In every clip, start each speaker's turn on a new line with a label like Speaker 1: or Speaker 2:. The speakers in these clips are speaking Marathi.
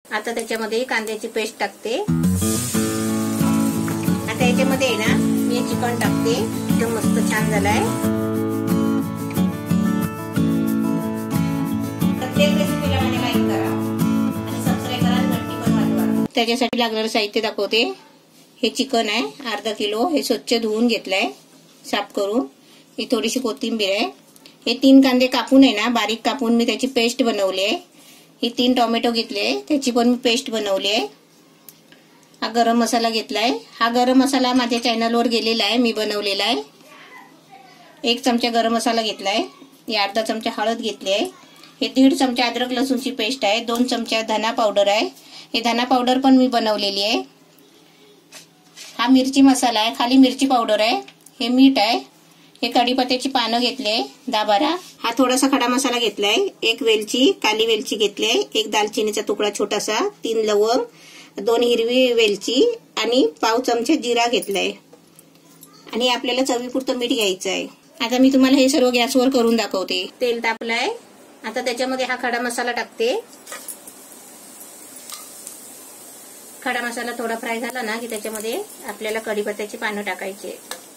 Speaker 1: आता त्याच्यामध्ये कांद्याची पेस्ट टाकते। आता याच्यामध्ये आहे ना मी चिकन टाकते। एकदम मस्त छान झालाय। प्रत्येक रेसिपीला म्हणजे लाईक करा आणि सबस्क्राइब करा आणि घंटी पण वाजवा। त्याच्यासाठी लागणारं साहित्य दाखवते। हे चिकन आहे अर्धा किलो। हे स्वच्छ धुवून घेतलंय साफ करून। ही थोडीशी कोथिंबीर आहे। हे 3 कांदे कापून आहे ना बारीक कापून मी त्याची पेस्ट बनवली आहे। ही 3 टोमॅटो घेतले त्याची पण मी पेस्ट बनवली आहे। हा गरम मसाला घेतलाय। हा गरम मसाला माझ्या चॅनलवर गेलेला आहे, मी बनवलेला आहे। 1 चमचा गरम मसाला घेतलाय। हे अर्धा चमचा हळद घेतली आहे। हे 1.5 चमचा अद्रक लसूणची पेस्ट आहे। 2 चमचा धना पावडर आहे। हे धना पावडर पण मी बनवलेली आहे। हा मिरची मसाला आहे, खाली मिरची पावडर आहे। हे मीठ आहे। हे कढीपत्त्याची पानं घेतले 10-12। हा थोडासा खडा मसाला घेतलाय। 1 वेलची काली वेलची घेतली, 1 दालचिनीचा तुकडा छोटासा, 3 लवंग, 2 हिरवी वेलची आणि पाव चमचा जिरा घेतलाय। आणि आपल्याला चवीपुरतं मीठ घ्यायचं आहे। आता मी तुम्हाला हे सर्व गॅसवर करून दाखवते। तेल तापलंय। आता त्याच्यामध्ये हा खडा मसाला टाकते। खडा मसाला थोडा फ्राय झाला ना की त्याच्यामध्ये आपल्याला कढीपत्त्याची पानं टाकायची।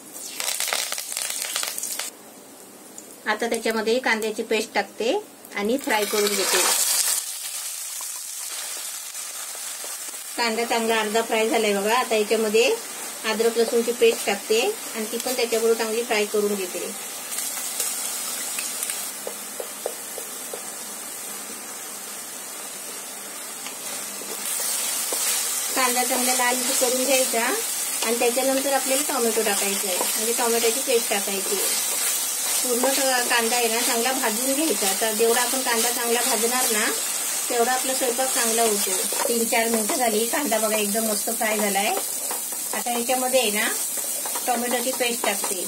Speaker 1: आता त्याच्यामध्ये कांद्याची पेस्ट टाकते आणि फ्राय करून घेते। कांदा चांगला अर्धा फ्राय झालाय बघा। आता याच्यामध्ये अद्रक लसूणची पेस्ट टाकते आणि ती पण त्याच्याबरोबर चांगली फ्राय करून घेते। कांदा चांगला लाल करून घ्यायचा आणि त्याच्यानंतर आपल्याला टोमॅटो टाकायचा आहे, म्हणजे टोमॅटोची पेस्ट टाकायची। पूर्ण कांदा आहे ना चांगला भाजून घ्यायचा। तर जेवढा आपण कांदा चांगला भाजणार ना तेवढा आपला स्वयंपाक चांगला होतो। 3-4 मिनिटं झाली। कांदा बघा एकदम मस्त फ्राय झालाय। आता याच्यामध्ये आहे ना टोमॅटोची पेस्ट टाकते।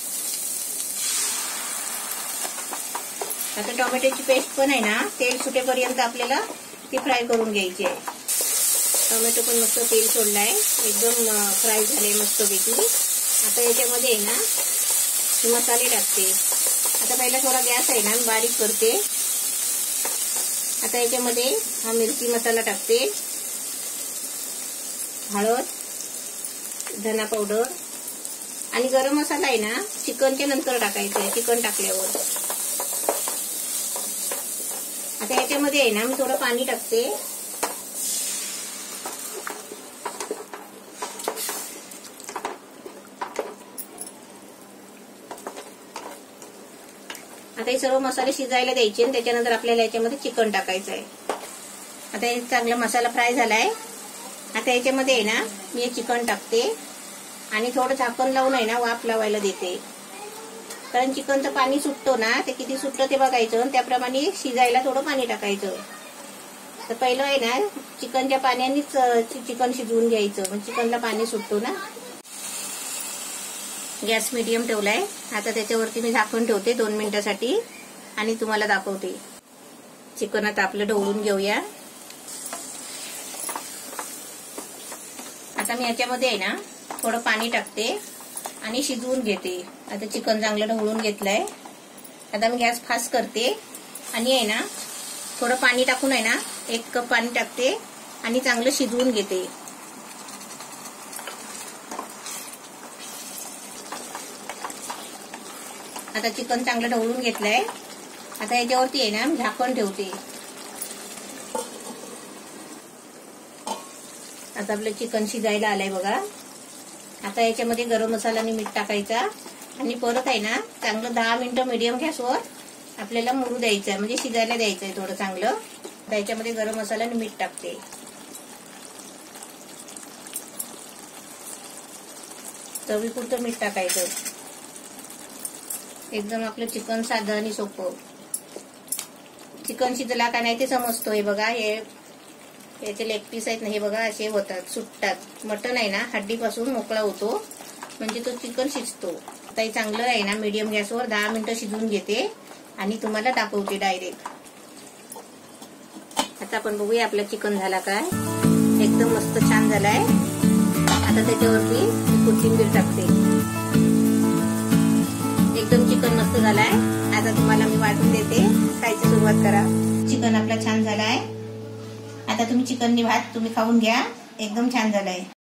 Speaker 1: आता टोमॅटोची पेस्ट पण आहे ना तेल सुटेपर्यंत आपल्याला ती फ्राय करून घ्यायची आहे। टोमॅटो पण मस्त तेल सोडलाय, एकदम फ्राय झाले मस्तपैकी। आता याच्यामध्ये आहे ना मसाले टाकते। आता पहिला थोडा गॅस आहे ना बारीक करते। आता याच्यामध्ये हा मिरची मसाला टाकते, हळद, धना पावडर आणि गरम मसाला आहे ना चिकनच्या नंतर टाकायचा आहे, चिकन टाकल्यावर। आता याच्यामध्ये आहे ना मी थोडं पाणी टाकते। आता हे सर्व मसाले शिजायला द्यायचे आणि त्याच्यानंतर आपल्याला याच्यामध्ये चिकन टाकायचं आहे। आता हे चांगला मसाला फ्राय झालाय। आता याच्यामध्ये आहे ना मी हे चिकन टाकते आणि थोडं झाकण लावून आहे ना वाफ लावायला देते। कारण चिकनचं पाणी सुटतो ना, ते किती सुटतं ते बघायचं आणि त्याप्रमाणे शिजायला थोडं पाणी टाकायचं। तर पहिलं आहे ना चिकनच्या पाण्यानेच चिकन शिजवून घ्यायचं, म्हणजे चिकनला पाणी सुटतो ना। गॅस मीडियम ठेवलाय। आता त्याच्यावरती मी झाकण ठेवते 2 मिनिटासाठी आणि तुम्हाला दाखवते। चिकन आता आपलं ढवळून घेऊया। आता मी याच्यामध्ये आहे ना थोडं पाणी टाकते आणि शिजवून घेते। आता चिकन चांगलं ढवळून घेतलंय। आता मी गॅस फास्ट करते आणि आहे ना थोडं पाणी टाकून आहे ना 1 कप पाणी टाकते आणि चांगलं शिजवून घेते। आता चिकन चांगलं ढवळून घेतलंय। आता याच्यावरती आहे ना झाकण ठेवते। आता आपलं चिकन शिजायला आलंय बघा। आता याच्यामध्ये गरम मसाला आणि मीठ टाकायचा आणि परत आहे ना चांगलं 10 मिनिटं मीडियम गॅसवर आपल्याला मुरू द्यायचं आहे, म्हणजे शिजायला द्यायचं आहे थोडं चांगलं। आता याच्यामध्ये गरम मसाला आणि मीठ टाकते। चवीपुरतं मीठ टाकायचं। एकदम आपलं चिकन साधं आणि सोपं। चिकन शिजला का नाही ते समजतोय बघा। हे याचे लेग पीस आहेत ना, हे बघा असे होतात, सुटतात। मटन आहे ना हड्डीपासून मोकळा होतो, म्हणजे तो चिकन शिजतो। आता हे चांगलं आहे ना मीडियम गॅसवर 10 मिनिटं शिजवून घेते आणि तुम्हाला दाखवते डायरेक्ट। आता आपण बघूया आपलं चिकन झाला काय। एकदम मस्त छान झालाय। आता त्याच्यावरती कोथिंबीर टाकते। एकदम चिकन मस्त झालाय। आता तुम्हाला मी वाटून देते, खायची सुरुवात करा। चिकन आपला छान झालाय। आता आता तुम्ही चिकननी भात तुम्ही खाऊन घ्या, एकदम छान झालाय.